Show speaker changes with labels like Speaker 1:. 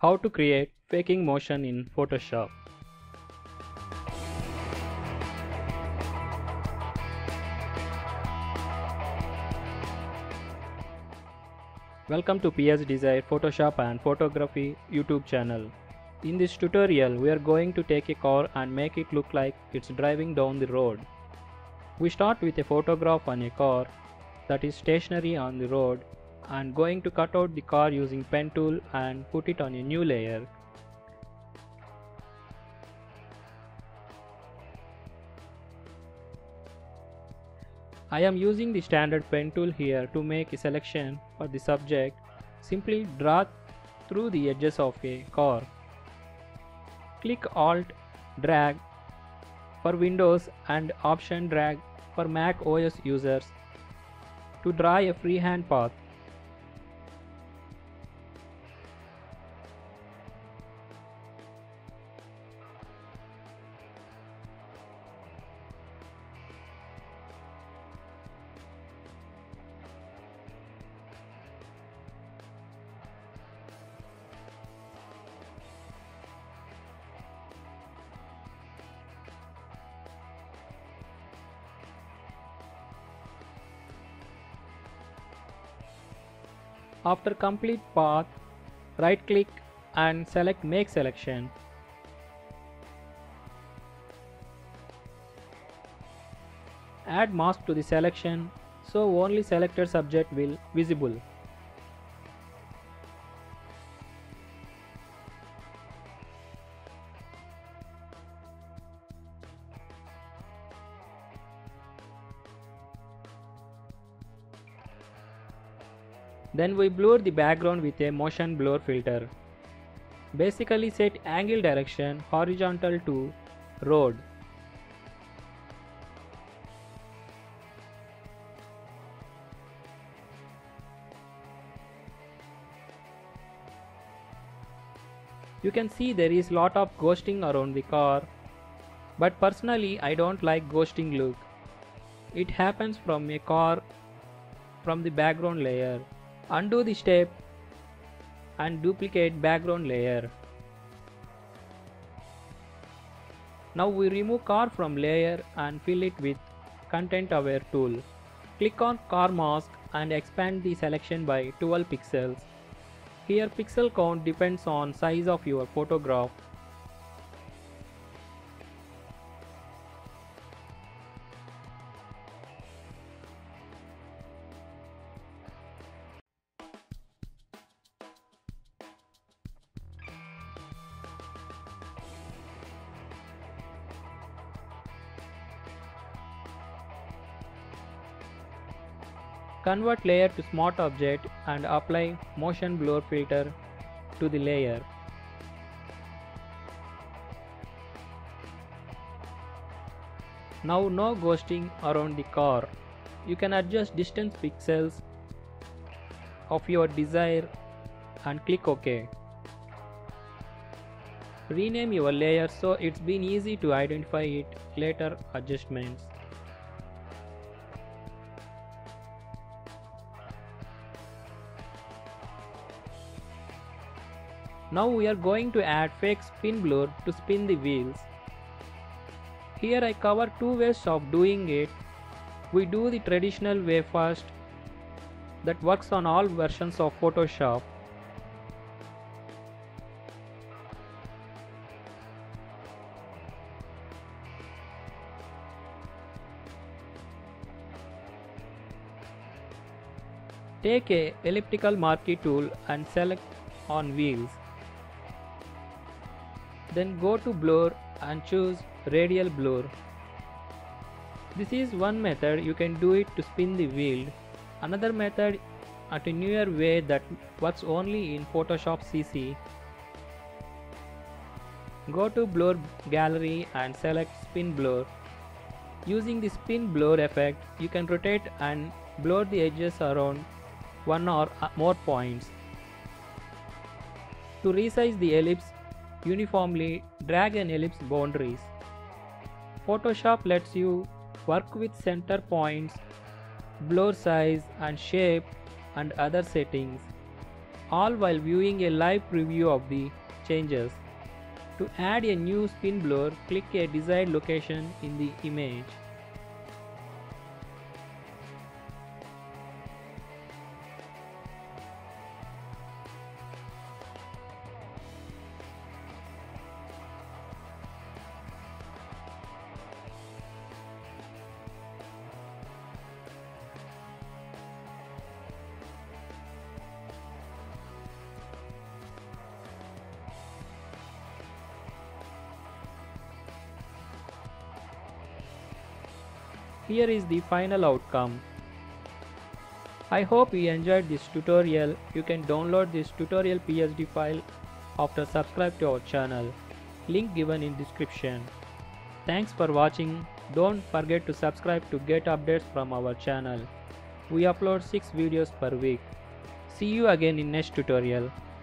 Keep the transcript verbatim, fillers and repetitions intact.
Speaker 1: How to create faking motion in Photoshop. Welcome to P S Desire Photoshop and Photography YouTube channel. In this tutorial, we are going to take a car and make it look like it's driving down the road. We start with a photograph on a car that is stationary on the road and going to cut out the car using pen tool and put it on a new layer. I am using the standard pen tool here to make a selection for the subject. Simply draw through the edges of a car. Click Alt drag for Windows and Option drag for Mac O S users to draw a freehand path. After complete path, right click and select Make Selection. Add mask to the selection so only selected subject will visible. Then we blur the background with a motion blur filter. Basically set angle direction horizontal to road. You can see there is lot of ghosting around the car, but personally I don't like ghosting look. It happens from a car from the background layer. Undo the step and duplicate background layer. Now we remove car from layer and fill it with content aware tool. Click on car mask and expand the selection by twelve pixels. Here pixel count depends on size of your photograph. Convert layer to smart object and apply motion blur filter to the layer. Now no ghosting around the car. You can adjust distance pixels of your desire and click OK. Rename your layer so it's been easy to identify it later adjustments. Now we are going to add fake spin blur to spin the wheels. Here I cover two ways of doing it. We do the traditional way first, that works on all versions of Photoshop. Take a elliptical marquee tool and select on wheels. Then go to blur and choose radial blur. This is one method you can do it to spin the wheel. Another method at a newer way that works only in Photoshop C C. Go to blur gallery and select spin blur. Using the spin blur effect, you can rotate and blur the edges around one or more points. To resize the ellipse, uniformly drag an ellipse boundaries. Photoshop lets you work with center points, blur size and shape and other settings. all while viewing a live preview of the changes. To add a new spindler, click a desired location in the image. Here is the final outcome. I hope you enjoyed this tutorial. You can download this tutorial P S D file after subscribe to our channel. Link given in description. Thanks for watching. Don't forget to subscribe to get updates from our channel. We upload six videos per week. See you again in next tutorial.